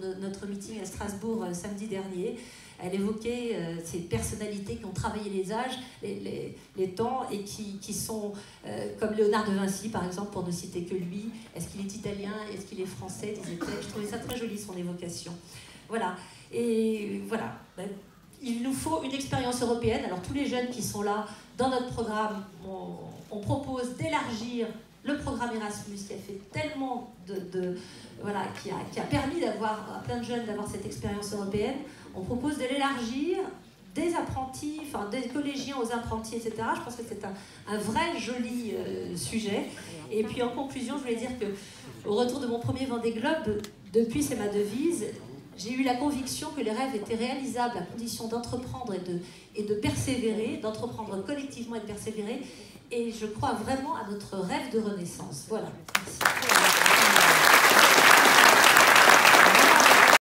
de notre meeting à Strasbourg samedi dernier. Elle évoquait ces personnalités qui ont travaillé les âges, les temps, et qui sont comme Léonard de Vinci, par exemple, pour ne citer que lui. Est-ce qu'il est italien? Est-ce qu'il est français, disait-elle. Je trouvais ça très joli, son évocation. Voilà. Et voilà. Il nous faut une expérience européenne. Alors, tous les jeunes qui sont là, dans notre programme, on propose d'élargir le programme Erasmus, qui a fait tellement voilà, qui a permis à plein de jeunes d'avoir cette expérience européenne. On propose de l'élargir des apprentis, enfin des collégiens aux apprentis, etc. Je pense que c'est un vrai joli sujet. Et puis en conclusion, je voulais dire qu'au retour de mon premier Vendée Globe, depuis c'est ma devise, j'ai eu la conviction que les rêves étaient réalisables à condition d'entreprendre et de persévérer, d'entreprendre collectivement et de persévérer. Et je crois vraiment à notre rêve de renaissance. Voilà. Merci.